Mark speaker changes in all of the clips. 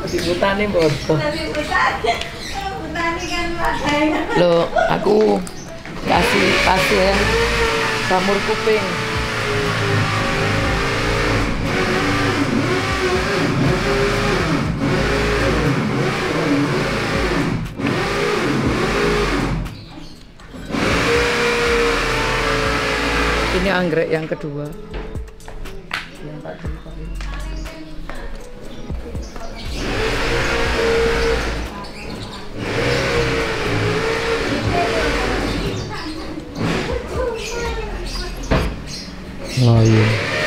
Speaker 1: Dibutani bodoh.
Speaker 2: Butani kan padanya.
Speaker 1: Loh, aku kasih pasien jamur kuping. Ini anggrek yang kedua. Yang tadi.
Speaker 3: Oh iya.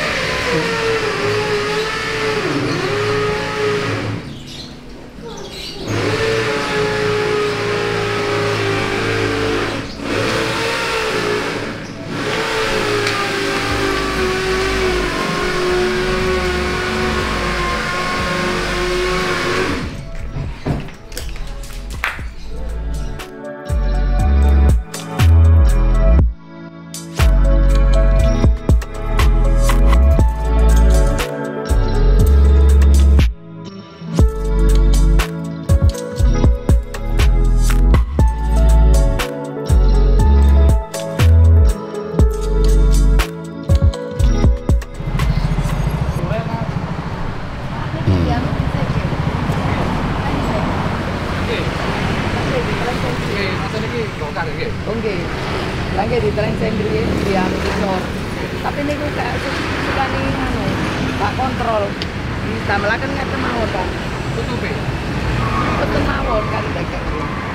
Speaker 1: Oke, lagi di trenceng di anu isor. Tapi niku kayak suka nih anu, tak kontrol. Ditambahkan ngeten mawon kan.
Speaker 3: Tutupe.
Speaker 1: Betul mawon kan dagang.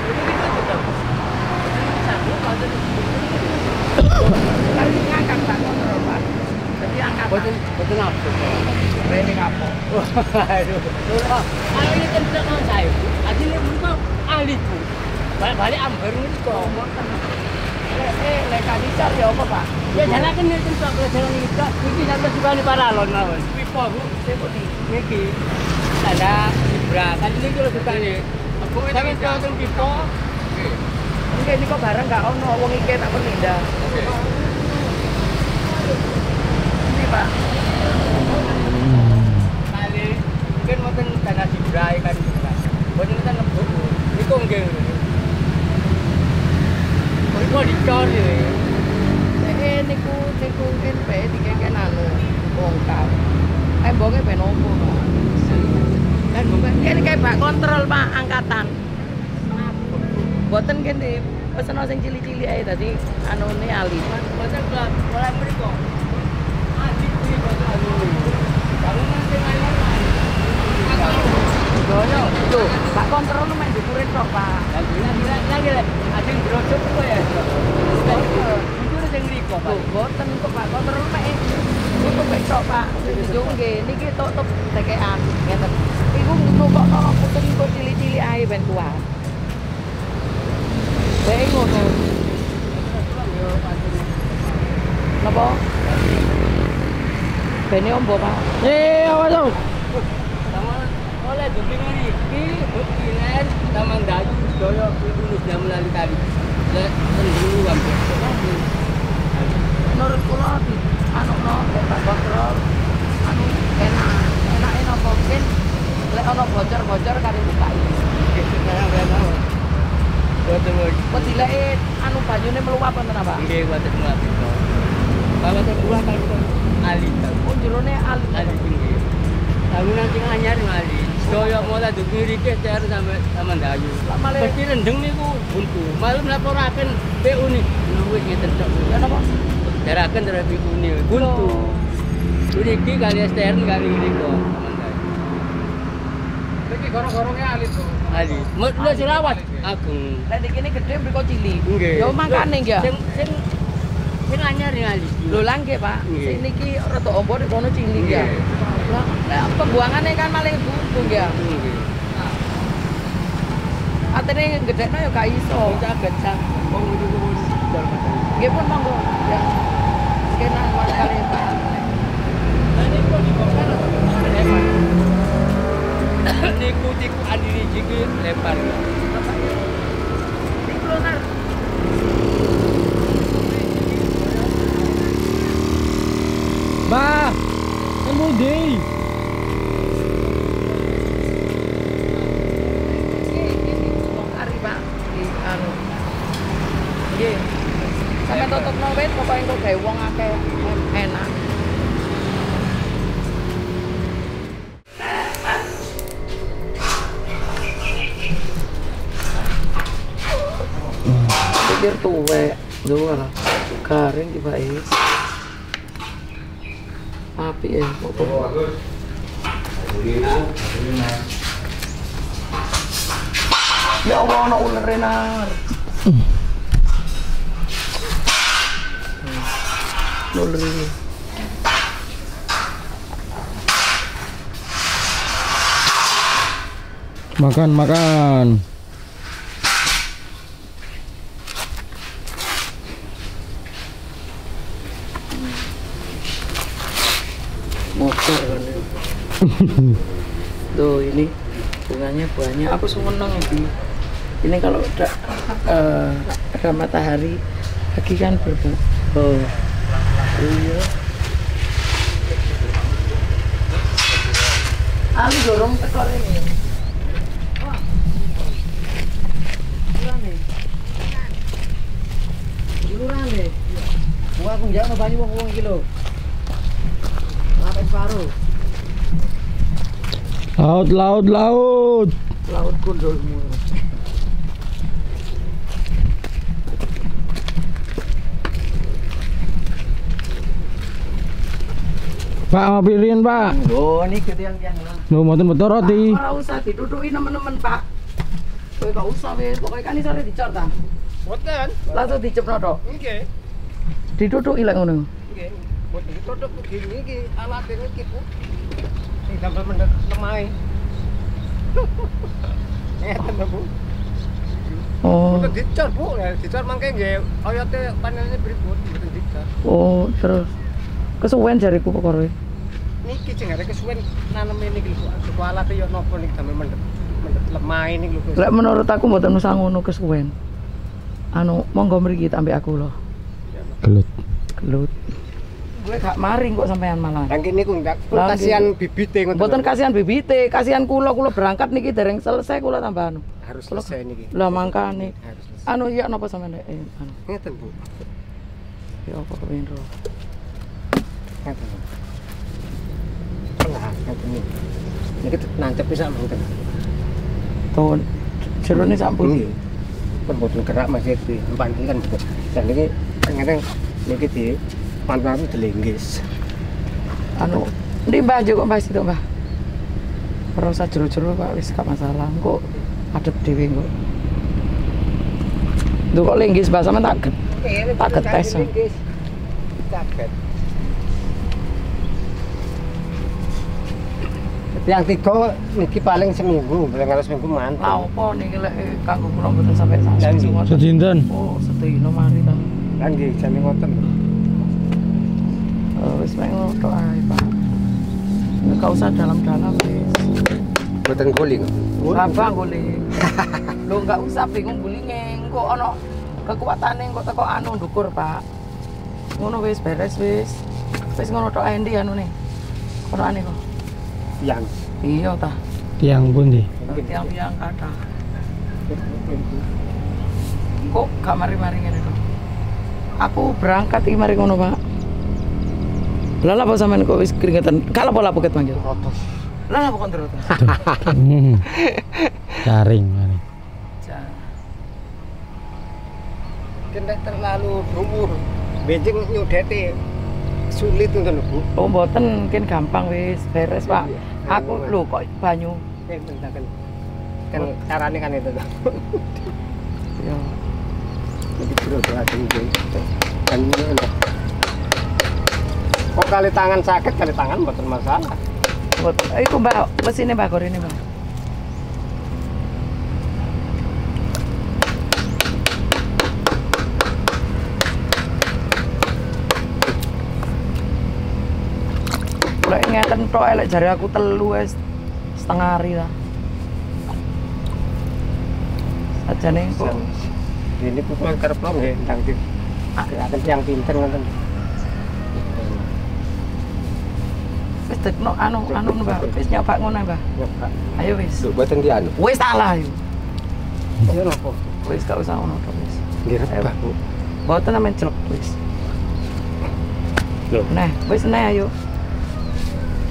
Speaker 1: Kan ngangkat tak kontrol Pak. Jadi angkat.
Speaker 3: Betul nafsu.
Speaker 1: Rene kapok.
Speaker 3: Aduh.
Speaker 4: Kalau ini kan tidak saya, adilnya bukan ahli bu. Balik-balik amber ini kok.
Speaker 1: Lek kadisar ya apa Pak?
Speaker 4: Ya jalan kan ini tempat jalan ini kak. Ini sampai suka di paralon lawan.
Speaker 1: Pipo Bu, seperti
Speaker 4: Niki ada berat. Tadi ini kalau suka nih. Aku ini kan pipo.
Speaker 1: Oke, ini kok barang nggak ono wong iki tak penindah.
Speaker 3: Oke.
Speaker 1: Ini Pak.
Speaker 4: Kali mungkin mau dana dibrai kan. Buat ini kan ngebuk. Ini kok enggak. Kok dicor ya.
Speaker 1: Niku NP dikeken anu bongkar. Temboknya ben opo Pak?
Speaker 4: Kan bukan
Speaker 1: Ini kayak Pak kontrol Pak angkatan. Boten kene pesen sing cili-cili ae tadi anune ali.
Speaker 4: Masa mulai mereka. Adik ini kok anu. Kamu nanti nanya
Speaker 1: Doyo, tuh, Pak kontrol lu main dukurin tok Pak.
Speaker 4: lagi ada yang berosok kok ya. Itu udah yang riko Pak.
Speaker 1: Tuh, boten kok Pak kontrol lu main. Iku mek tok Pak. Dijung nggih niki tok tekean ngeten. Iku kok tok puteng kok cili-cili ae ben kuat. Bae ngono. Napa? Bene ombo Pak.
Speaker 3: Awas dong.
Speaker 4: Sama oleh dupingan iki bukinan Taman Dayu Doyo itu sudah melalui kali. Lek tendulu hampir.
Speaker 1: Menurut kula di anu no Pak kontrol anu enak napa mungkin lek ana bocor-bocor kari buka iki. Kok dileke anu banyune meluap wonten apa?
Speaker 4: Nggih, buatan melatih. Kalau terbuat kalau ali.
Speaker 1: Oh jerone ali.
Speaker 4: Ali tinggi. Tahu nanti anyar ali. Doyo mulai dukung rike cer sampai Taman Dayu. Pasti rendeng niku buntu. Malam laporaken PU nih. Luwih ngeten tok.
Speaker 1: Ya napa?
Speaker 4: Daraken dari PU nih buntu. Riki kali STRN kali riko Taman Dayu.
Speaker 3: Iki gorong-gorongnya alit tuh.
Speaker 4: Ali. Lu sirawat agung.
Speaker 1: Lek iki kene gedhe mriko cilik.
Speaker 4: Nggih.
Speaker 1: Ya mangkane nggih.
Speaker 4: Sing anyar ning ali.
Speaker 1: Lho lah nggih Pak.
Speaker 4: Nggih.
Speaker 1: Sing niki rada ombo nek kono cilik ya.
Speaker 4: Nggih.
Speaker 1: Lah pembuangane kan malah buntu ya.
Speaker 4: Nggih.
Speaker 1: Atene gedhekno ya gak iso.
Speaker 4: Caget sak wong itu wis
Speaker 1: Nggih pun monggo. Ya. Kenan mas kali Pak.
Speaker 4: Niku andiri jiki lempar.
Speaker 1: Niku lho Nar.
Speaker 3: Bah, emudi.
Speaker 1: pikir tuwek. Lho lah. Garing tiba es. Api ya, pokoknya. Ya Allah, ana ular renar. Ular ini.
Speaker 5: Makan.
Speaker 1: Motor kan. Tuh ini bunganya banyak. Aku seneng ini. Ini kalau ada matahari pagi kan berbau. Oh. Iya. Ali dorong tekor ini. Lurane. Wah, aku njaluk banyu wong iki lho. Sampai separuh.
Speaker 5: Laut.
Speaker 1: Laut kundulmu.
Speaker 5: Pak ngopi riyen, Pak.
Speaker 1: Oh, ini tiang-tiang lah.
Speaker 5: Lho mboten betul roti.
Speaker 1: Ora usah ditutuki teman-teman, Pak. Kowe gak usah wis, pokoke kan isore dicor ta.
Speaker 3: Boten.
Speaker 1: Langsung dicepno tok.
Speaker 3: Nggih.
Speaker 1: Ditutuki lek ngono.
Speaker 3: Nggih. Boten ditutup begini iki alate iki, Bu. Sing sampe mendhet lemahe. Ngeten lho, Bu.
Speaker 1: Oh.
Speaker 3: Boten dicor, Bu. Dicor mangke nggih oyote panenane berikut, boten dicor.
Speaker 1: Oh, terus kesuwen jariku pokoknya.
Speaker 3: Niki sing arek kesuwen naneme niki lho, suku alate yo napa niki sampe mendhet lemahe niki lho.
Speaker 1: Lek menurut aku mboten usah ngono kesuwen. Anu, monggo mriki tak ambek aku lho. Gelut. Gue gak maring kok sampean malah.
Speaker 3: Lah kene niku ndak
Speaker 1: Lah,
Speaker 3: kasihan bibite ngoten.
Speaker 1: Mboten kasihan bibite, kasihan kula berangkat niki dereng selesai kula tambah anu.
Speaker 3: Harus selesai niki.
Speaker 1: Lah mangkane.
Speaker 3: Harus selesai.
Speaker 1: Anu iya napa sampean anu.
Speaker 3: Ngeten, Bu.
Speaker 1: Ya apa kepengin ro.
Speaker 3: Ngeten. Lah, ngeten niki. Niki nancep pisan mboten.
Speaker 1: Tahun jerone sampun.
Speaker 3: Nggih. Pun boten gerak Mas iki. Empan iki kan. Dan niki ngeten niki di pantangan dilenggis.
Speaker 1: Anu, ndi Mbah kok Mbah situ Mbah. Ora usah jero-jero Pak, wis gak masalah. Kok adep dhewe kok. Duh kok lenggis Mbah sampean tak getes.
Speaker 3: Caket. Yang tiga niki paling seminggu, paling harus seminggu mantap.
Speaker 1: Lah opo niki lek kanggo kula mboten sampai sak ngoten.
Speaker 5: Sedinten.
Speaker 1: Oh, sedina mari ta.
Speaker 3: Kan nggih jane ngoten.
Speaker 1: Wis mek ngono tok ae, Pak. Enggak usah dalam-dalam wis.
Speaker 3: Boten guling.
Speaker 1: Apa guling? Lho enggak usah bingung gulinge, engko ana kekuatane engko teko anu ndukur, Pak. Ngono wis beres wis. Wis ngono tok ae ndi anune. Ono ane kok.
Speaker 3: Yang
Speaker 1: Iya ta.
Speaker 5: Tiang pundi?
Speaker 1: Tiang-tiang kathah. Kok gak mari-mari ngene kok. Aku berangkat iki mari ngono, Pak. Lah apa sampean kok wis keringetan? Kalau pola poket manggil.
Speaker 3: rotos.
Speaker 1: Lah apa kon terus?
Speaker 5: Garing.
Speaker 3: Kena terlalu dhuwur. Benjing nyudete sulit ngoten lho, Bu.
Speaker 1: Oh mboten, mungkin gampang wis beres, Pak. Aku lho kok banyu.
Speaker 3: Bentaken. Kan carane kan itu tuh.
Speaker 1: Ya.
Speaker 3: Jadi bro adem iki. Kan ngono. Kok kali tangan sakit, kali tangan mboten masalah.
Speaker 1: Iku Mbak, mesine Mbak gorene, Mbak. Lek ngeten tok elek jare aku telu wis setengah hari lah. Sajane kok
Speaker 3: Ini pun karep lho nggih ndang di. Akhir-akhir yang pinter ngoten.
Speaker 1: wis dekno anu Mbak, wis nyoba ngono Mbak.
Speaker 3: Nyoba.
Speaker 1: Ayo wis.
Speaker 3: Lho boten di anu.
Speaker 1: Wis salah ayo.
Speaker 3: Ya napa?
Speaker 1: Wis gak usah ngono tok wis.
Speaker 3: Nggih rebah, Bu.
Speaker 1: Mboten amen jelek wis.
Speaker 3: Lho.
Speaker 1: Nah, wis nah ayo.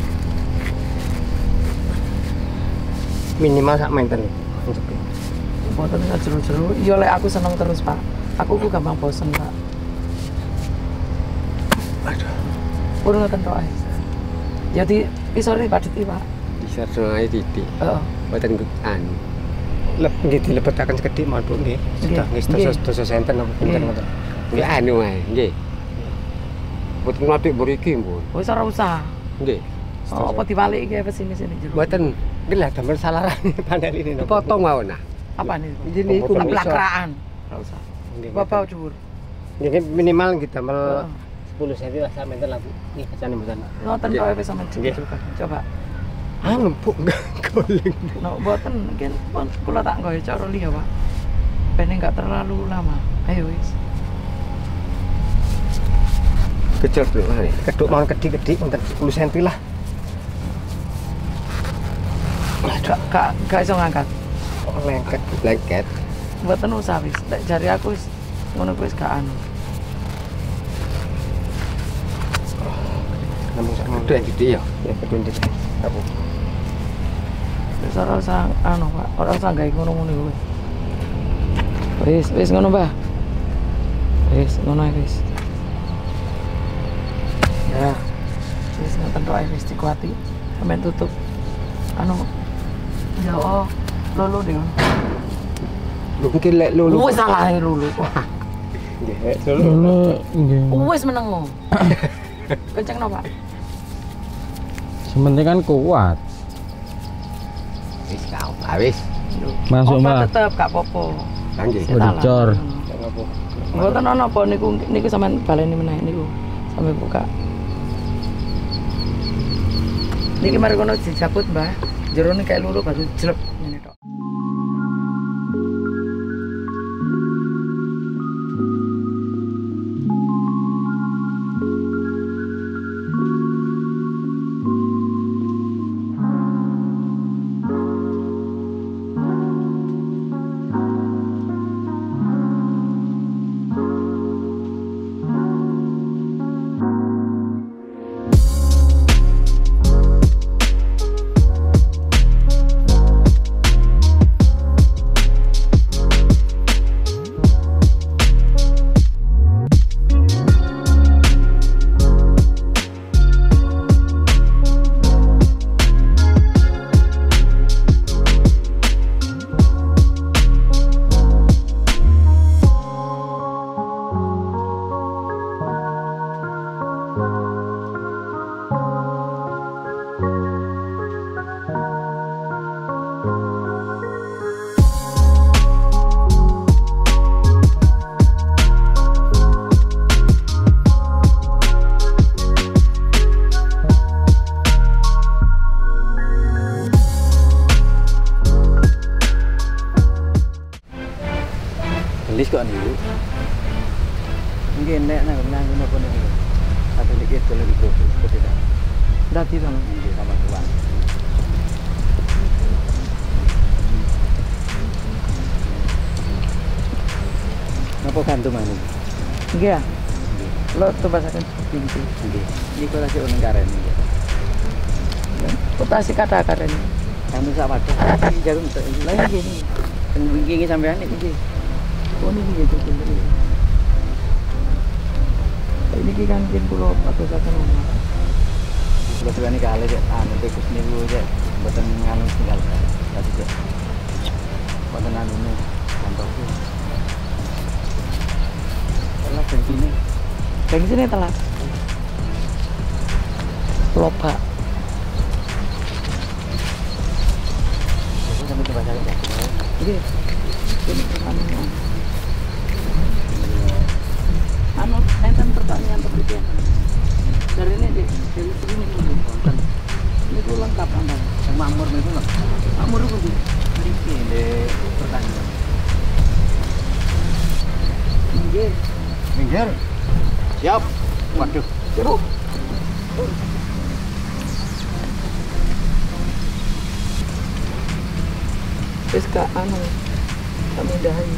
Speaker 3: Minimal sak menten.
Speaker 1: Mboten jero-jero. Iya lek aku seneng terus, Pak. Aku ku gampang bosen, Pak.
Speaker 3: Aduh.
Speaker 1: Pun ngoten tok ae. Jadi isore Pak Diti, Pak.
Speaker 3: Bisa sengaja titik.
Speaker 1: Heeh.
Speaker 3: Buatan anu. Nggih dilebetaken sekedhik mohon Bu nggih. Sudah nggih dosa senten napa pinten ngoten. Nggih anu ae nggih. Boten ngaduk mriki, Bu.
Speaker 1: Wis ora usah.
Speaker 3: Nggih.
Speaker 1: Oh, apa diwalik iki wis sini jero.
Speaker 3: Boten nggih lah damel salarane panel ini. Dipotong mawon nah.
Speaker 1: Apa nih?
Speaker 3: Ini niku
Speaker 1: pelakraan. Ora usah.
Speaker 3: Nggih.
Speaker 1: Bapak dhuwur.
Speaker 3: Nggih minimal nggih damel 10 cm lah sampeyan lah Bu. Nggih kacane mboten.
Speaker 1: Ngoten tok wis sampean
Speaker 3: Nggih.
Speaker 1: Coba.
Speaker 3: Anu Bu goleng.
Speaker 1: No, mboten mungkin kula tak nggawe cara liya, Pak. Ben enggak terlalu lama. Ayo wis.
Speaker 3: Kecil Bu. Keduk mawon kedik-kedik wonten 10 cm lah.
Speaker 1: Gak iso ngangkat.
Speaker 3: Lengket.
Speaker 1: Mboten usah wis. Nek jari aku wis ngono kuwi wis gak anu.
Speaker 3: Namun sak keduk titik ya. Ya keduk titik. Apa?
Speaker 1: Wis ora usah anu, Pak. Ora usah gawe ngono-ngono kuwi. Wis ngono, Mbah. Wis ngono ae wis. Ya. Wis ngoten tok ae wis dikuati. Sampeyan tutup. Anu. Ya oh, lulu deh.
Speaker 3: Lu mungkin lek lulu.
Speaker 1: Wis salah lulu.
Speaker 3: Nggih,
Speaker 5: Dulu nggih.
Speaker 1: Wis meneng. Kenceng no, Pak.
Speaker 5: Sementing kan kuat.
Speaker 3: Wis kau, wis.
Speaker 5: Masuk, Mbak.
Speaker 1: Tetep gak apa-apa.
Speaker 3: Nggih.
Speaker 5: Oh, dicor.
Speaker 3: Ngopo?
Speaker 1: Mboten ana apa niku sampean baleni meneh niku. Sampai buka. Niki mari kono dijabut, Mbah. Jerone kayak lulu baru jelek ngene tok.
Speaker 4: Lis kok niku. Nggih nek nang napa niku. Satu dikit kalau itu seperti itu.
Speaker 1: Dadi to.
Speaker 4: Nggih sama tuan. Napa kantu mana?
Speaker 1: Nggih ya. Lo tubasaken pintu.
Speaker 4: Nggih. Niku lagi uning karen nggih.
Speaker 1: Putasi kata karen.
Speaker 4: Kantu sak wadah. Iki jarum
Speaker 1: Lah iki iki.
Speaker 4: teng wingi iki sampean iki.
Speaker 1: Oh niki gitu. Ini kan mungkin pulau patusaken omah.
Speaker 4: Kula tuwani kali cek anu tikus niku cek mboten nganu tinggal. Tadi cek. Mboten anune kantorku. Telat bensine.
Speaker 1: Bensinnya telat. Loba.
Speaker 4: Aku sampe coba cari cek.
Speaker 1: Nggih. Ini anu enten pertanyaan penelitian. Dari ini dari sini dulu. Ini ku lengkap Anda.
Speaker 4: Yang makmur niku lho.
Speaker 1: Makmur ku di.
Speaker 4: Mriki ndek pertanian.
Speaker 1: Nggih.
Speaker 3: Minggir.
Speaker 4: Siap. Waduh.
Speaker 1: Jeruk. Wis ka anu kami dahi.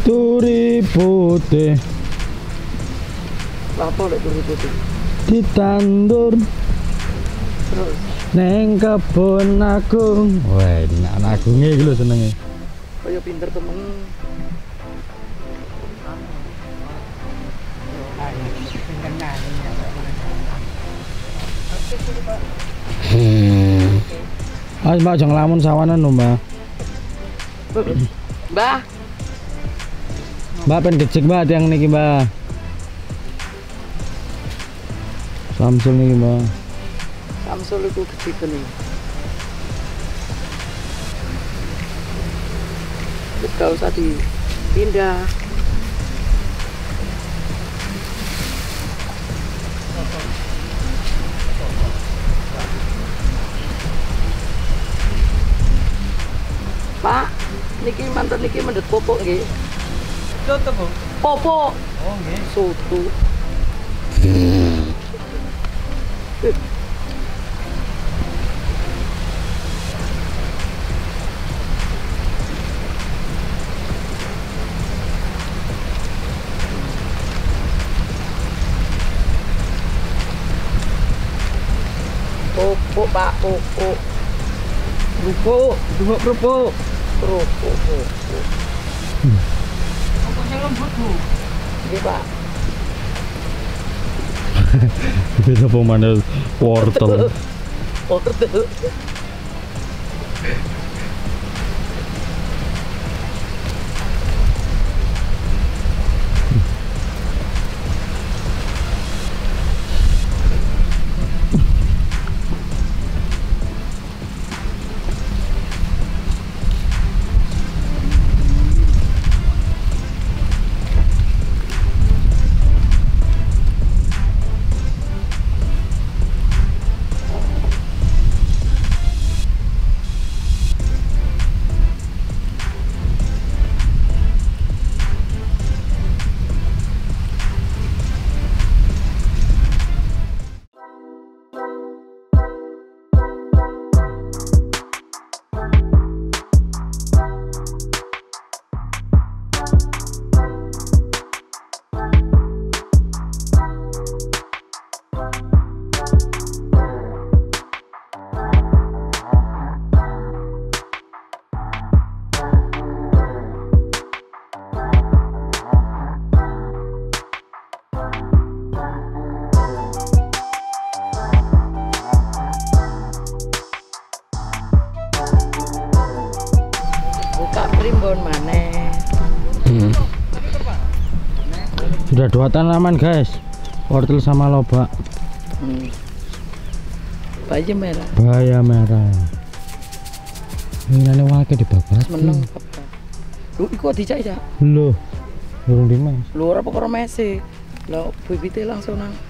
Speaker 5: Turi putih
Speaker 1: Apa lek turi putih?
Speaker 5: ditandur
Speaker 1: Terus
Speaker 5: neng kebon agung. Wah, ini anak agungnya iki lho senenge.
Speaker 1: kaya pinter temen.
Speaker 5: Ayo Mbak jangan lamun sawanan lho Mbak.
Speaker 1: Mbah,
Speaker 5: Mbak pen gecek Mbak tiang niki Mbak. Samsul niki Mbak.
Speaker 1: Samsul iku gede geni. Wis gak usah dipindah. Pak, niki mantan niki mendet popo nggih.
Speaker 4: Soto, Bu.
Speaker 1: Popo.
Speaker 4: Oh, nggih.
Speaker 1: Soto. Popo, Pak, popo.
Speaker 4: Kerupuk, kerupuk, kerupuk.
Speaker 1: Popo.
Speaker 4: Kerupuknya lembut, Bu.
Speaker 1: Nggih, Pak.
Speaker 5: Bisa pemanah wortel.
Speaker 1: Wortel. primbon maneh.
Speaker 5: Sudah 2 tanaman guys, wortel sama lobak.
Speaker 1: Bayi merah.
Speaker 5: Bahaya merah. Ini wake dibabas.
Speaker 1: Meneng apa? Lu iku dicak ya?
Speaker 5: Loh, burung dimas.
Speaker 1: Lu ora perkara mese. Lah bibite langsung nang.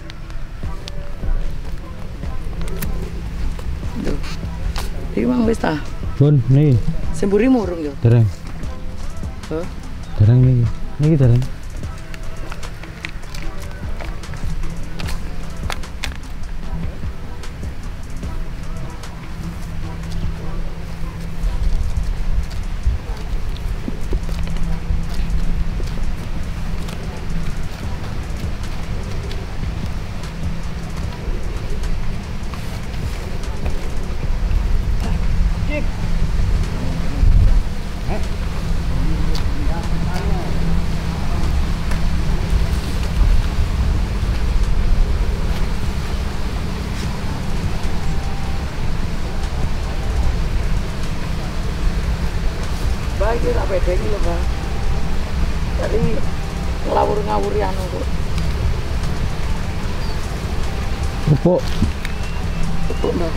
Speaker 1: Duh. Iki mang wis ta.
Speaker 5: Bun, nih.
Speaker 1: Semburi murung yo.
Speaker 5: Dereng.
Speaker 1: Hah?
Speaker 5: Dereng nih. Niki dereng.
Speaker 1: Iki tak bedeni lho, Bang. Tadi ngawur-ngawuri anu kok.
Speaker 5: Pupuk.
Speaker 1: Pupuk, Mbak.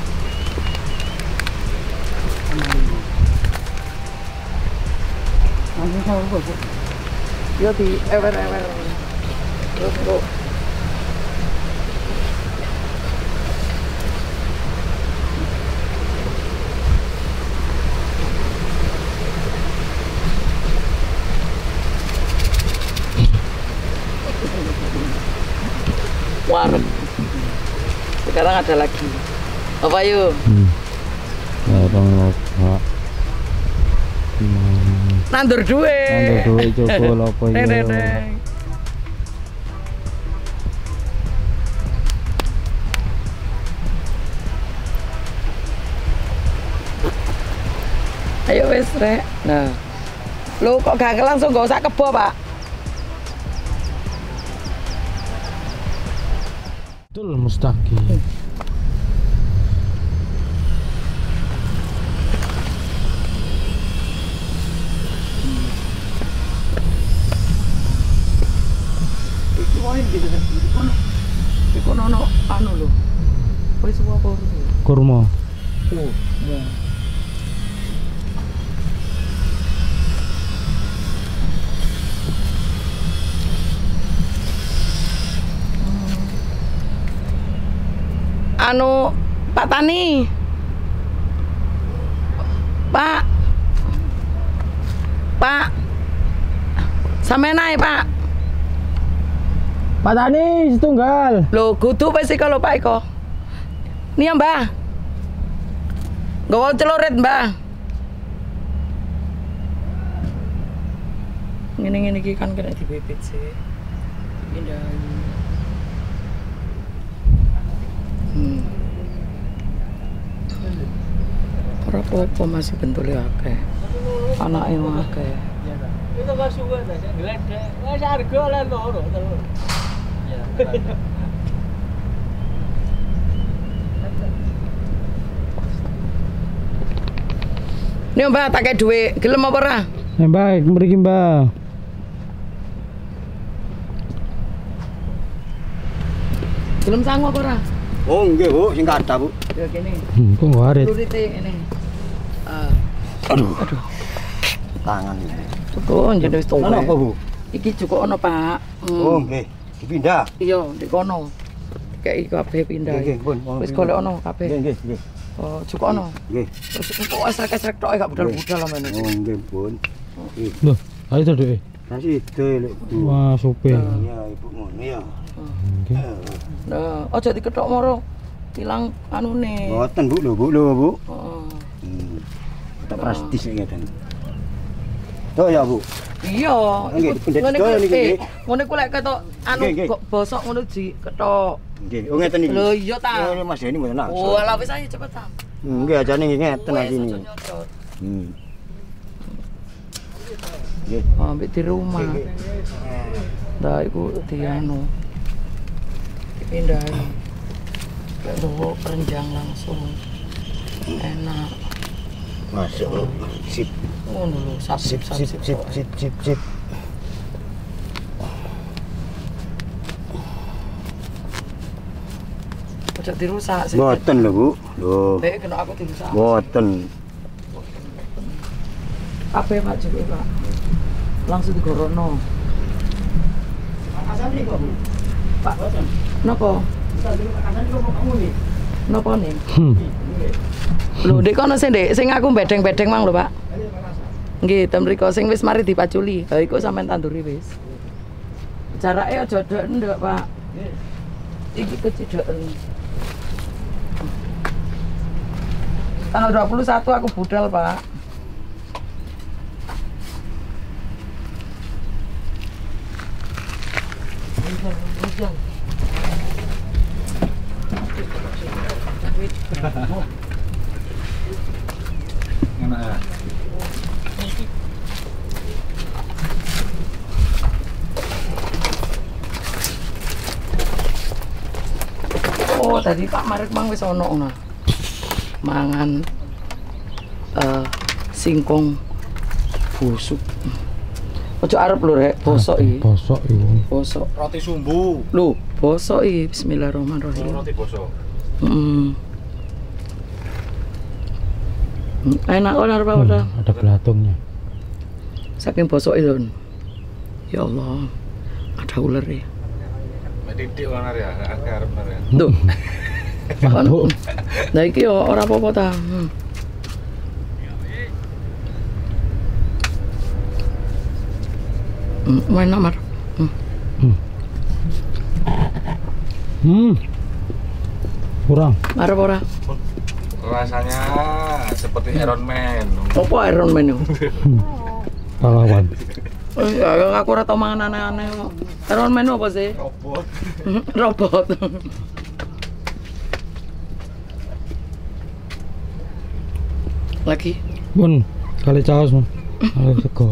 Speaker 1: Anu sama pupuk. Yo di ewer-ewer. Terus kok warung. Sekarang ada lagi. Apa yuk?
Speaker 5: Orang lobak.
Speaker 1: nandur duit.
Speaker 5: Nandur duit cukul apa ya.
Speaker 1: Neng. Ayo wes rek. Nah. Lu kok gak langsung gak usah kebo, Pak.
Speaker 5: Betul mustaqim.
Speaker 1: Kono ono anu lho. Wis apa
Speaker 5: Kurma.
Speaker 1: Anu Pak Tani. Pak. Pak. Sampeyan ae, Pak.
Speaker 5: Pak Tani setunggal.
Speaker 1: Lho, kudu wis iki lho Pak iko. Nih, Mbah. Nggawa celurit, Mbah. Ngene-ngene iki kan kena dibebet sih. Indah. Ora apa-apa masih bentule akeh. Anake akeh.
Speaker 4: Itu kok suwe ta sing gledek. Wis harga oleh loro telur. Ya.
Speaker 1: Nih Mbak, tak kayak duit, gelem apa ora?
Speaker 5: Baik, mriki Mbak.
Speaker 1: Gelem sangu apa ora?
Speaker 3: Oh nggih Bu, sing kathah Bu.
Speaker 1: Ya kene.
Speaker 5: Kok warit.
Speaker 1: Lurite ini.
Speaker 3: Aduh. Tangan ini.
Speaker 1: Cukup jenenge wis tuwa.
Speaker 3: Ana apa Bu?
Speaker 1: Iki cukup ana, Pak.
Speaker 3: Oh nggih, dipindah.
Speaker 1: Iya, di kono. Kayak kabeh pindah.
Speaker 3: Nggih, pun.
Speaker 1: Wis golek ono kabeh.
Speaker 3: Nggih, nggih.
Speaker 1: Oh, cukup ono.
Speaker 3: Nggih.
Speaker 1: Terus kok esrek-esrek tok gak budal-budal amene.
Speaker 3: Oh nggih, Pun.
Speaker 5: Loh, ayo to Dek.
Speaker 3: Kan situ lek Bu.
Speaker 5: Wah, supir.
Speaker 3: Ya, Ibu ngono ya.
Speaker 5: Nggih.
Speaker 1: Nah, aja diketok moro. Ilang anune.
Speaker 3: Mboten Bu, lho Bu, lho Bu.
Speaker 1: Heeh.
Speaker 3: Tak prestis ngeten. Toh ya Bu.
Speaker 1: Iya,
Speaker 3: Nggih, dipendhet
Speaker 1: ngene
Speaker 3: doyo
Speaker 1: ku
Speaker 3: niki, nggih.
Speaker 1: ngene ku lek ketok anu
Speaker 3: Nggih, nggih.
Speaker 1: kok bosok ngono diketok.
Speaker 3: Nggih, oh ngeten iki.
Speaker 1: Lho iya ta.
Speaker 3: Oh, Mas Deni mboten nak.
Speaker 1: Oh, lah wis ayo cepet ta.
Speaker 3: Nggih, ajane nggih ngeten
Speaker 1: Wes,
Speaker 3: iki.
Speaker 1: aja nyodot.
Speaker 3: Nggih.
Speaker 1: Ambek di rumah. Nah, iku di anu. Dipindahin. Kayak bawa renjang langsung. Enak.
Speaker 3: Masuk. Sip.
Speaker 1: Ngono lho,
Speaker 3: Sip, sip, sip, sip, sip, sip.
Speaker 1: Ojo dirusak sih.
Speaker 3: Mboten lho Bu. Lho.
Speaker 1: Dek kena aku dirusak.
Speaker 3: Mboten.
Speaker 1: Apa Pak juga Pak? Langsung digorono.
Speaker 4: Makasan iki kok.
Speaker 1: Pak, napa?
Speaker 4: Makasan iki kok kamu nih.
Speaker 1: Napa nih? Lho, Dek kono sing Dek, sing aku bedeng-bedeng mang lho, Pak. Nggih, ten mriko sing wis mari dipaculi. Ha iku sampean tanduri wis. Jarake aja ndek, Pak. Iki kecidoken. Tanggal 21 aku budal, Pak. Oh, tadi Pak Marek mang wis ono ngono. Mangan singkong busuk. Ojo arep lho rek, bosok iki.
Speaker 5: Bosok iku.
Speaker 1: Bosok.
Speaker 6: Roti sumbu.
Speaker 1: Lho, bosok iki bismillahirrahmanirrahim.
Speaker 6: Roti bosok.
Speaker 1: Enak kan arep ora?
Speaker 5: Ada belatungnya.
Speaker 1: Saking bosok itu. Ya Allah. Ada ular ya.
Speaker 6: Titik warna ya, akar bener ya.
Speaker 1: Tuh.
Speaker 5: Mabuk.
Speaker 1: Nah iki yo ora apa-apa ta. Main nomor.
Speaker 5: Kurang.
Speaker 1: Arep ora?
Speaker 6: Rasanya seperti Iron Man.
Speaker 1: Apa Iron Man itu?
Speaker 5: Pahlawan.
Speaker 1: Aku ora tau mangan aneh-aneh kok. Taruhan menu apa sih?
Speaker 6: Robot.
Speaker 1: Robot. Lagi.
Speaker 5: Bun, kali caos, Bun. Ayo sego.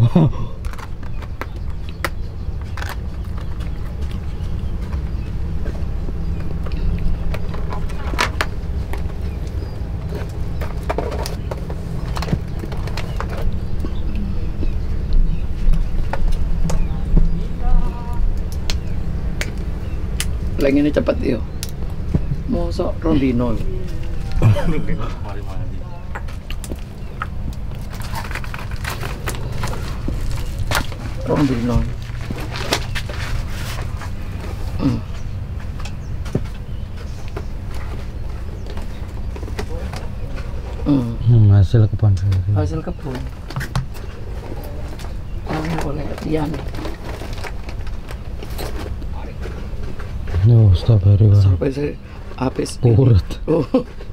Speaker 1: Lagi ini cepet yo. Mosok rondino.
Speaker 6: Mari-mari.
Speaker 1: Rondino.
Speaker 5: Hasil kebun sendiri.
Speaker 1: Hasil kebun. Boleh lian.
Speaker 5: Yo, strawberry Bang.
Speaker 1: Sampai saya habis.
Speaker 5: Urut.
Speaker 1: Oh,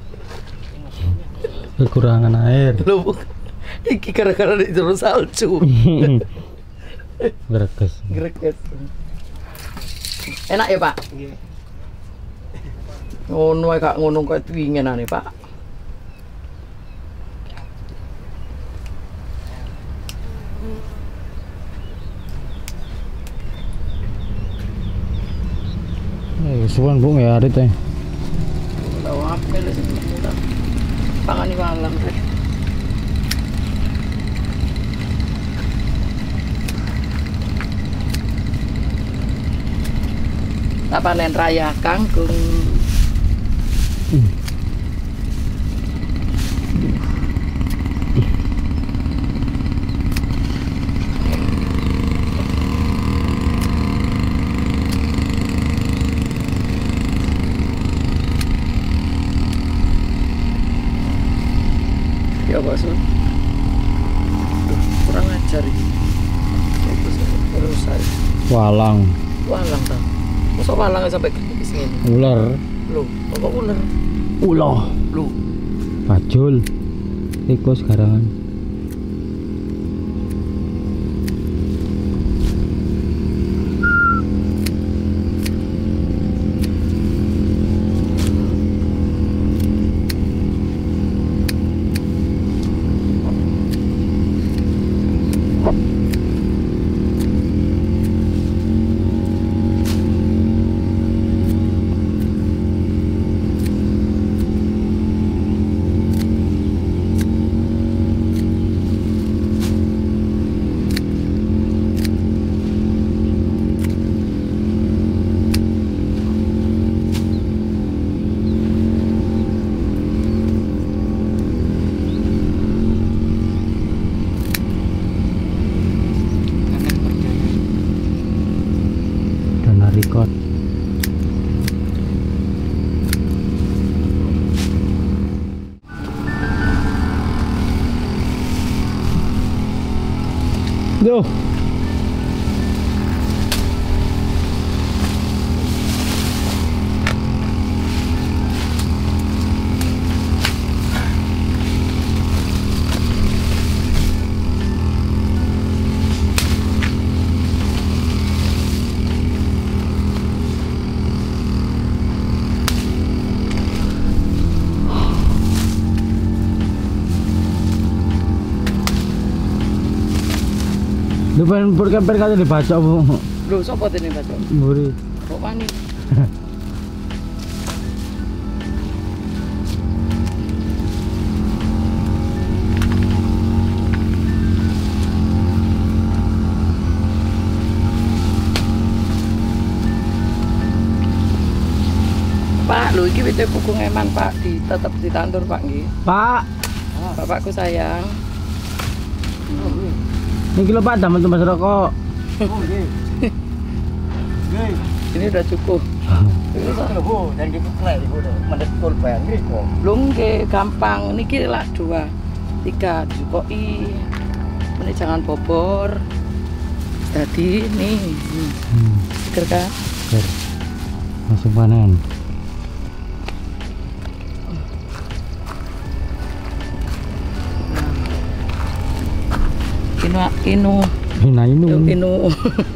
Speaker 5: Kekurangan air.
Speaker 1: lu iki gara-gara di turun salju.
Speaker 5: Greges.
Speaker 1: Greget. Enak ya, Pak?
Speaker 6: Nggih.
Speaker 1: Ngono ae Kak, ngono kok winginane, Pak.
Speaker 5: Suwan Bu ya arit teh.
Speaker 1: Tahu apa lho sing pangani walang rek. Tak panen raya kangkung. Ya bakso. Kurang ajar ini. Terus saya
Speaker 5: Walang,
Speaker 1: walang tau. Masa walang sampai ke sini?
Speaker 5: ular,
Speaker 1: Loh, apa ular?
Speaker 5: uloh,
Speaker 1: Loh,
Speaker 5: pacul, tikus garangan. Dana record. Duh. Depan berkamper kata dibaca Bu.
Speaker 1: loh, sapa ini Pak?
Speaker 5: Muri.
Speaker 1: Kok wani? Pak, lho iki wite pukung eman Pak, tetep ditandur Pak nggih.
Speaker 5: Pak,
Speaker 1: Bapakku sayang.
Speaker 5: niki lho Pak damel tumbas rokok.
Speaker 1: Ini udah cukup.
Speaker 4: Bu, dan gitu klek ibu tuh. Mendekul bayang ngriko.
Speaker 1: Lho nggih gampang niki lah 2 3 dijukoki. Ini jangan bobor. Jadi nih, seger kan?
Speaker 5: Oke. Langsung panen.
Speaker 1: Inu
Speaker 5: Inu.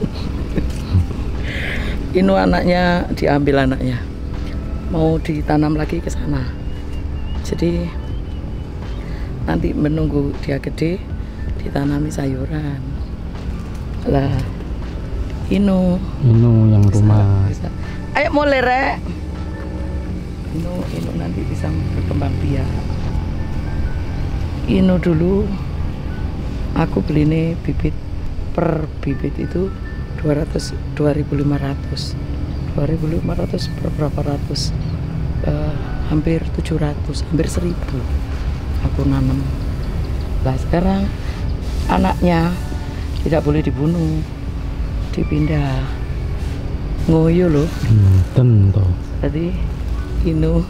Speaker 1: Inu anaknya diambil anaknya. Mau ditanam lagi ke sana. Jadi nanti menunggu dia gede ditanami sayuran. Lah Inu
Speaker 5: yang rumah.
Speaker 1: bisa. Ayo mulai rek. Inu nanti bisa berkembang biak. Inu dulu aku beli nih bibit per bibit itu 2.500 per berapa ratus, hampir 700, hampir 1.000 aku nanam. Lah sekarang anaknya tidak boleh dibunuh, dipindah ngoyo loh.
Speaker 5: Tentu.
Speaker 1: Jadi Inu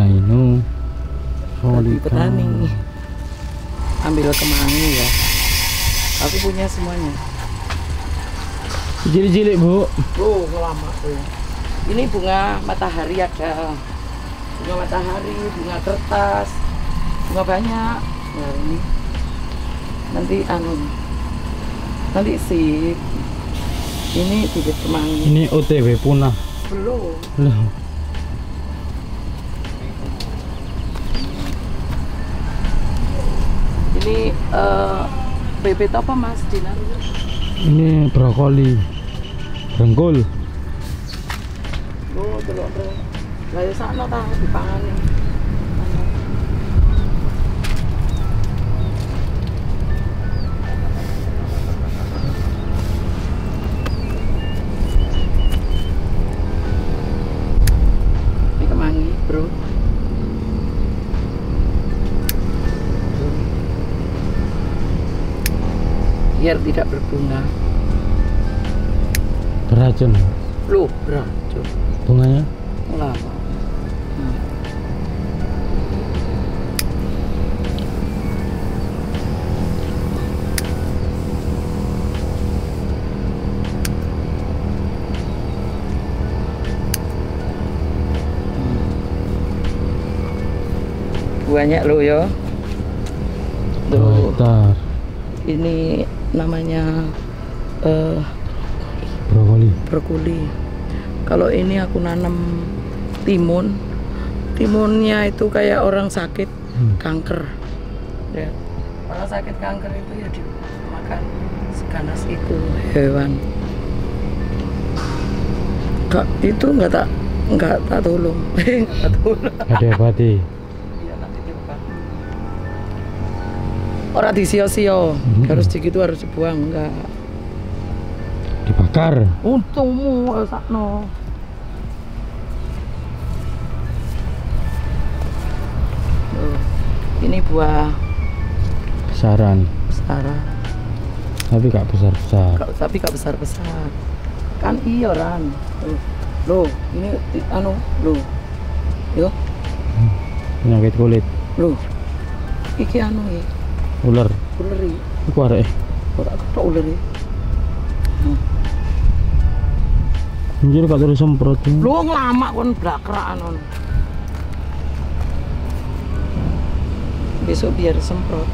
Speaker 5: Holy
Speaker 1: petani ambil kemangi ya. Aku punya semuanya.
Speaker 5: Cilik-cilik bu.
Speaker 1: Oh, lama tuh. Ini bunga matahari ada. Bunga matahari, bunga kertas, bunga banyak. Nah, ini nanti sih ini bibit kemangi.
Speaker 5: Ini OTW punah.
Speaker 1: Belum.
Speaker 5: Loh.
Speaker 1: Ini bibit apa Mas Dinar?
Speaker 5: Ini brokoli. Rengkul.
Speaker 1: Oh, delok rek. Lah ya sakno ta dipangani. Ini kemangi, Bro. Biar tidak berbunga.
Speaker 5: Beracun.
Speaker 1: Loh, beracun.
Speaker 5: Bunganya
Speaker 1: Lama. Banyak lo ya.
Speaker 5: 2 hektar.
Speaker 1: Ini namanya brokoli. Kalau ini aku nanam timun. Timunnya itu kayak orang sakit kanker. Ya. Orang sakit kanker itu ya dimakan seganas itu hewan. Itu nggak tak tolong. Nggak tolong.
Speaker 5: Ada bati.
Speaker 1: Iya, nanti diobati. Orang disio-sio, harus begitu harus dibuang, enggak.
Speaker 5: Dibakar.
Speaker 1: Untungmu sakno. Ini buah
Speaker 5: Besaran.
Speaker 1: Sara.
Speaker 5: Tapi gak besar-besar.
Speaker 1: Tapi gak besar-besar. Kan iya Ran. Loh, ini loh. Yo,
Speaker 5: Penyakit kulit.
Speaker 1: loh. Iki iki.
Speaker 5: Ular.
Speaker 1: Uleri.
Speaker 5: Iku arek.
Speaker 1: Ora ketok uleri.
Speaker 5: Anjir gak terus semprot.
Speaker 1: Lu ngelama kon blakrak anon. Besok biar semprot.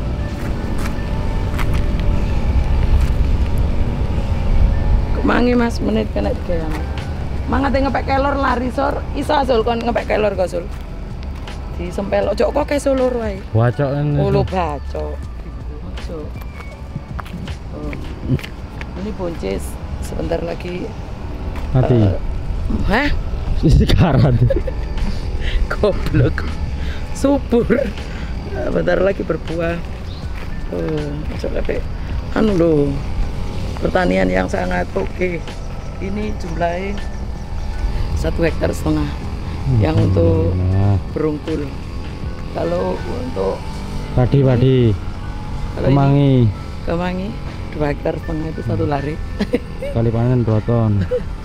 Speaker 1: Kemangi Mas menit kena 3 Mas. Mangate ngepek kelor lari sor, iso asul kon ngepek kelor kok Sul. Disempel ojo kok ke sulur wae.
Speaker 5: Wacokan.
Speaker 1: Oh lu bacok. Ojo. Oh. Ini buncis sebentar lagi
Speaker 5: Mati.
Speaker 1: Hah?
Speaker 5: Sekarat.
Speaker 1: Goblok. Subur. Bentar lagi berbuah. Coba loh. Pertanian yang sangat oke. Ini jumlahnya 1,5 hektar yang untuk berungkul. Kalau untuk
Speaker 5: Padi.
Speaker 1: kalau
Speaker 5: Kemangi.
Speaker 1: kemangi 2,5 hektar itu 1 lari.
Speaker 5: Kali panen 2 ton.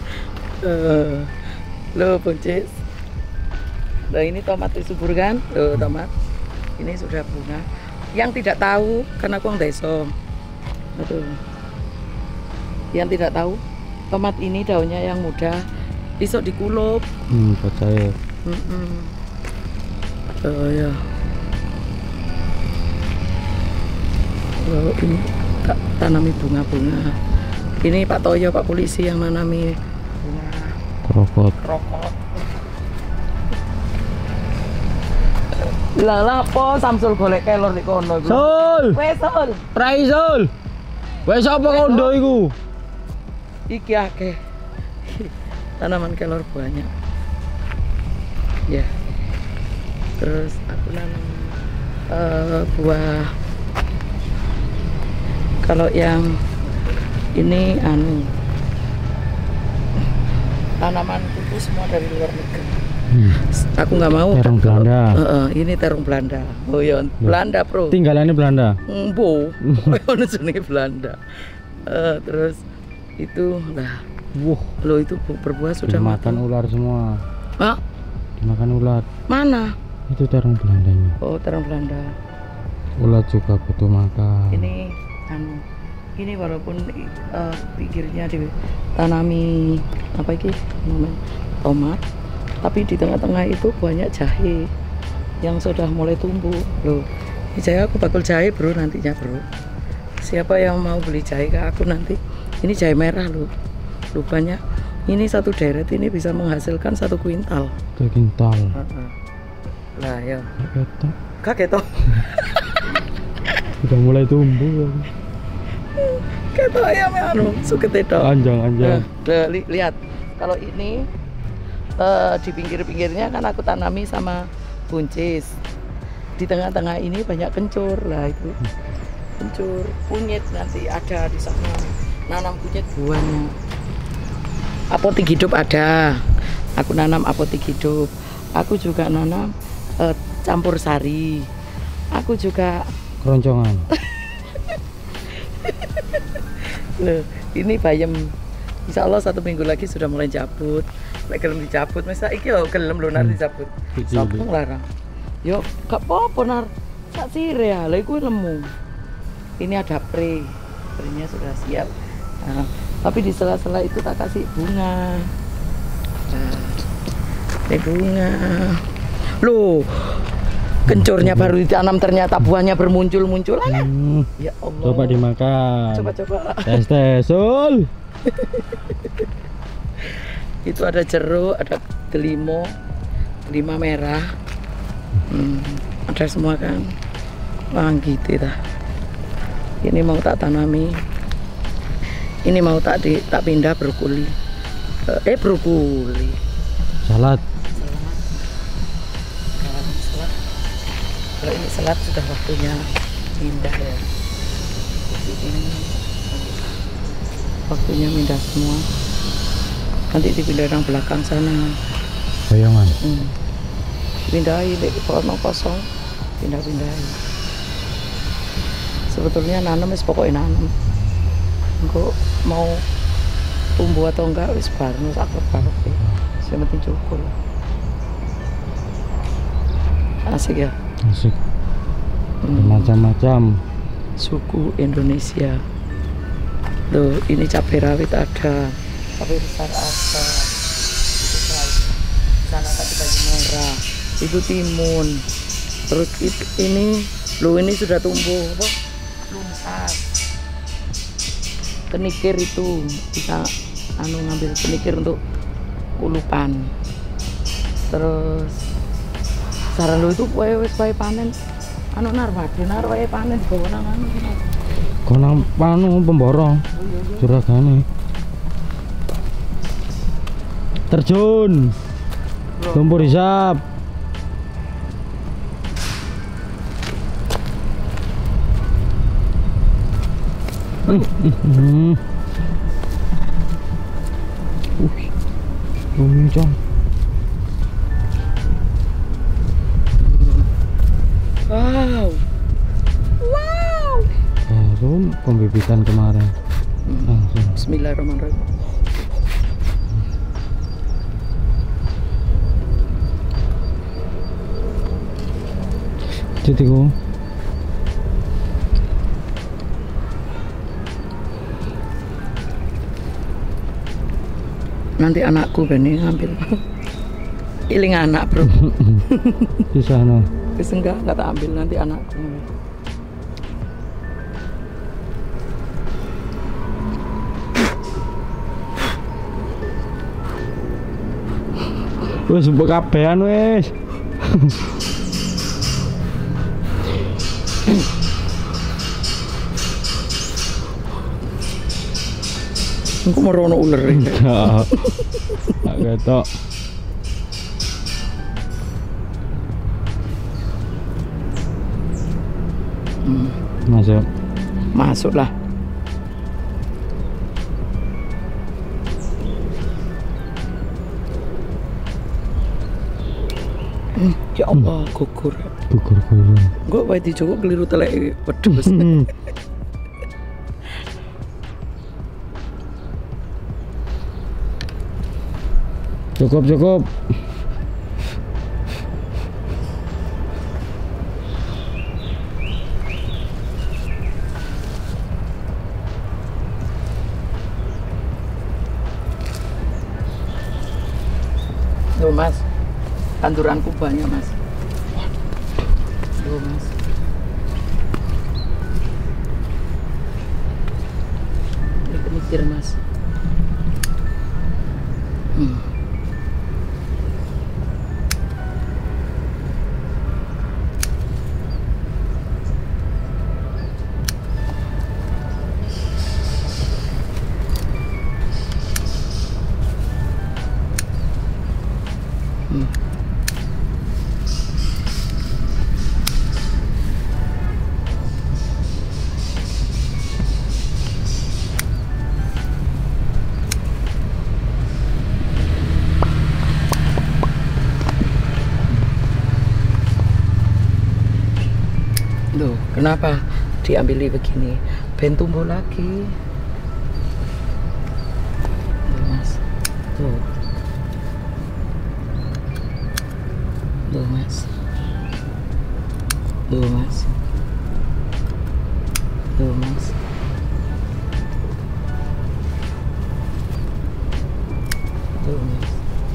Speaker 1: Loh buncis. Loh ini tomat subur kan? Loh tomat. Ini sudah bunga. Yang tidak tahu karena aku orang desa. Aduh. Yang tidak tahu tomat ini daunnya yang muda besok dikulup.
Speaker 5: Percaya.
Speaker 1: Oh ya. Oh, ini gak tanami bunga-bunga. Ini Pak Toyo, Pak Polisi yang nanami bunga
Speaker 5: Krokot.
Speaker 1: rokok. Lah lapo Samsul golek kelor di kono iku.
Speaker 5: Sul,
Speaker 1: Wes Sul.
Speaker 5: prai Sul. Wes apa kondo iku?
Speaker 1: Iki akeh. Tanaman kelor banyak. Ya. Terus aku nanam buah. Kalau yang ini tanaman itu semua dari luar negeri. Aku nggak mau.
Speaker 5: Terong Belanda.
Speaker 1: Ini terong Belanda. Oh iya, Belanda bro.
Speaker 5: Tinggalannya Belanda.
Speaker 1: Bu, ono jenenge Belanda. Terus itu lah.
Speaker 5: Wah,
Speaker 1: Lo itu berbuah sudah
Speaker 5: dimakan
Speaker 1: matang.
Speaker 5: ular semua.
Speaker 1: Hah?
Speaker 5: Dimakan ular.
Speaker 1: Mana?
Speaker 5: Itu terong Belandanya.
Speaker 1: Oh, terong Belanda.
Speaker 5: Ular juga butuh makan.
Speaker 1: Ini walaupun pinggirnya ditanami apa iki namanya tomat, tapi di tengah-tengah itu banyak jahe yang sudah mulai tumbuh. Loh, ini jahe aku bakul jahe bro nantinya bro. Siapa yang mau beli jahe ke aku nanti? Ini jahe merah loh. Banyak. Ini satu deret ini bisa menghasilkan 1 kuintal.
Speaker 5: 1 kuintal.
Speaker 1: Lah ya.
Speaker 5: Ketok.
Speaker 1: Kaget toh.
Speaker 5: Sudah mulai tumbuh.
Speaker 1: Ketok ya sukete toh.
Speaker 5: Anjang.
Speaker 1: Lihat. Kalau ini di pinggir-pinggirnya kan aku tanami sama buncis. Di tengah-tengah ini banyak kencur lah itu. Kencur, kunyit nanti ada di sana. Nanam kunyit buahnya. Apotik hidup ada. Aku nanam apotik hidup. Aku juga nanam campur sari. Aku juga
Speaker 5: Keroncongan.
Speaker 1: Loh, ini bayam. Insya Allah 1 minggu lagi sudah mulai cabut. Lek gelem dicabut, masa iki yo gelem lho nar dicabut. Sopong larang. Yo, gak apa-apa nar. Sak sire ya, lha iku lemu. Ini ada pre-nya sudah siap. Nah, tapi di sela-sela itu tak kasih bunga. Nah, ini bunga. Loh, kencurnya baru ditanam ternyata buahnya bermuncul-munculan. Ya Allah.
Speaker 5: Coba dimakan.
Speaker 1: Coba.
Speaker 5: Tes Sul.
Speaker 1: Itu ada jeruk, ada delima merah. Ada semua kan. Wah gitu dah. Ini mau tak tanami. Ini mau tak pindah brokoli. Brokoli.
Speaker 5: Salad.
Speaker 1: Kalau ini salad sudah waktunya pindah ya. Ini waktunya pindah semua. Nanti dipindah yang belakang sana.
Speaker 5: Bayongan.
Speaker 1: Pindahin, kalau kosong, pindah-pindahin. Sebetulnya nanam wis pokoknya nanam. Engko mau tumbuh atau enggak wis barno sak kepala. Yang penting cukup. Asik ya.
Speaker 5: Asik. Macam-macam
Speaker 1: suku Indonesia. Loh, ini cabai rawit ada, cabai besar ada. Itu sana tadi baju merah, itu timun. Terus ini, loh ini sudah tumbuh apa? Lumsas. Kenikir itu bisa ngambil kenikir untuk kulupan. Terus saran lo itu wis panen. Nar wae panen di bawah nang
Speaker 5: konang panu pemborong. Juragane. Terjun. Lumpur hisap. Luncong.
Speaker 1: Wow.
Speaker 5: Baru pembibitan kemarin. Langsung.
Speaker 1: Bismillahirrahmanirrahim.
Speaker 5: Titikku.
Speaker 1: Nanti anakku Beni ngambil. Iling anak bro.
Speaker 5: Di sana.
Speaker 1: Wis enggak tak ambil nanti anakku.
Speaker 5: Wis mbok kabehan wis.
Speaker 1: Engko merono uler.
Speaker 5: Enggak. Enggak ketok. Masuk.
Speaker 1: Masuklah. Ya Allah, gugur.
Speaker 5: Gugur.
Speaker 1: Gue wae dijogo keliru telek wedhus.
Speaker 5: Cukup.
Speaker 1: Loh Mas, tanduranku banyak Mas. Loh Mas. Mikir Mas. Loh, kenapa diambil begini? Ben tumbuh lagi. Loh, Mas. Tuh. Loh, Mas. Loh, Mas. Loh, Mas. Loh, Mas.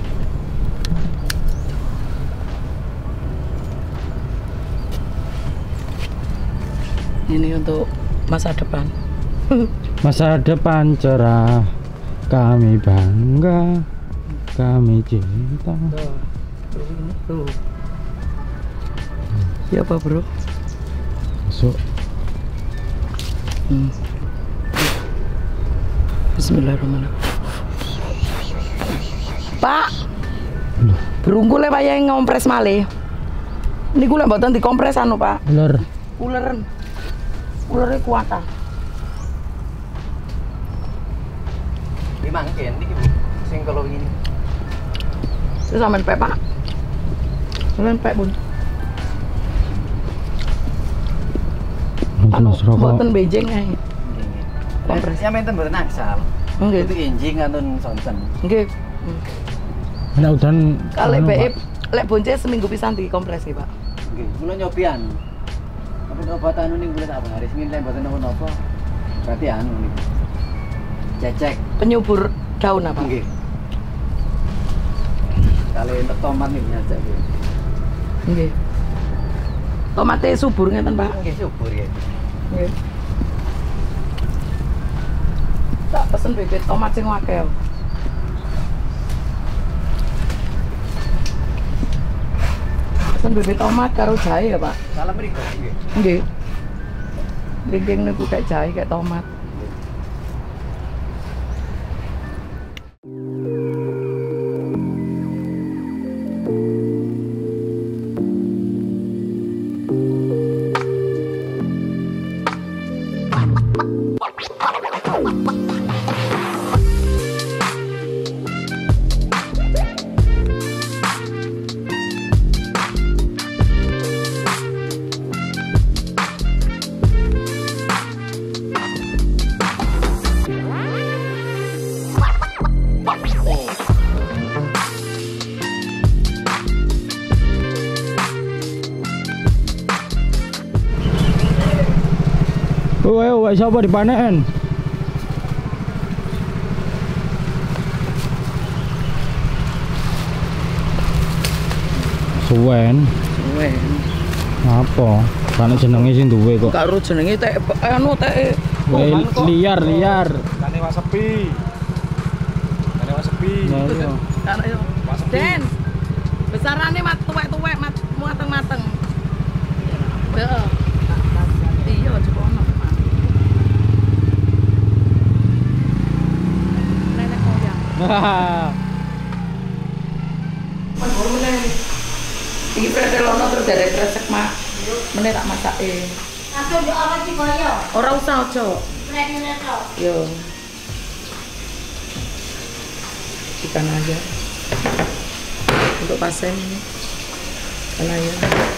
Speaker 1: Ini untuk masa depan.
Speaker 5: Masa depan cerah, kami bangga, kami cinta.
Speaker 1: Tuh. Ya apa bro?
Speaker 5: Masuk.
Speaker 1: Bismillahirrahmanirrahim. Pak, berunggule Pak yang ngompres malih. Ini gue mboten dikompres anu Pak.
Speaker 5: Ular.
Speaker 1: Ulernya kuat ah.
Speaker 3: Memang kan iki Bu. Sing kalau ini.
Speaker 1: Terus sampean pek Pak. Sampean pek Bun.
Speaker 5: Mas rokok.
Speaker 1: Mboten bejeng ae.
Speaker 3: Kompresnya menten mboten aksal.
Speaker 1: Nggih.
Speaker 3: Itu injing antun sonten.
Speaker 1: Nggih.
Speaker 5: Nek udan
Speaker 1: Kalek
Speaker 5: anu,
Speaker 1: baik
Speaker 5: Pak.
Speaker 1: lek bonce seminggu pisan dikompres nih Pak.
Speaker 3: Nggih, kula nyobian. Tapi obat anu niku kula tak bahari sing lek mboten napa-napa. Berarti anu niku. Cecek.
Speaker 1: Penyubur daun apa?
Speaker 3: Nggih. Kali untuk tomat nih nyajak nggih.
Speaker 1: Nggih. Tomate subur ngeten Pak.
Speaker 3: Nggih subur ya.
Speaker 1: Nggih. Tak pesen bibit tomat sing akeh. Pesen bibit tomat karo jahe ya Pak.
Speaker 3: Salam mriku nggih.
Speaker 1: Nggih. Ringking niku kayak jahe kayak tomat.
Speaker 5: Wah, siapa dipanen? Suwen.
Speaker 1: Suwen.
Speaker 5: Apa? Karena jenenge sing duwe kok.
Speaker 1: Karo jenenge tek anu tek.
Speaker 5: Liar.
Speaker 6: Kane wasepi.
Speaker 5: Nah, iya.
Speaker 1: Anak yo.
Speaker 6: Wasepi.
Speaker 1: Den. Sarane tuwek-tuwek mateng-mateng. Heeh. Iya, coba ono. Nenek moyang. Menur meneh. Iki pretelono terus dari kresek mak. Meneh tak masake.
Speaker 2: Aku yo ora digoyo.
Speaker 1: Ora usah aja.
Speaker 2: Rene to.
Speaker 1: Yo. Ikan aja. Untuk pasien ini. Karena ya.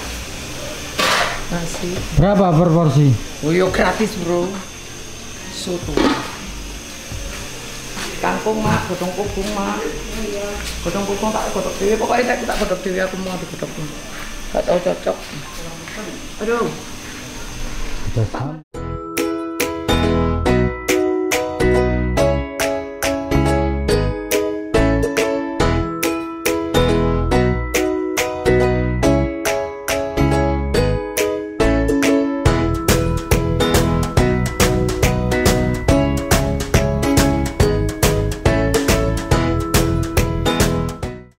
Speaker 1: Nasi.
Speaker 5: Berapa per porsi?
Speaker 1: Oh yo gratis, Bro. Soto. Kangkung mak, godhong kugung mak. Godhong kugung tak godhog dhewe, pokoknya tak godhog dhewe aku mau digodhog. Gak tau cocok. Aduh.
Speaker 5: Udah.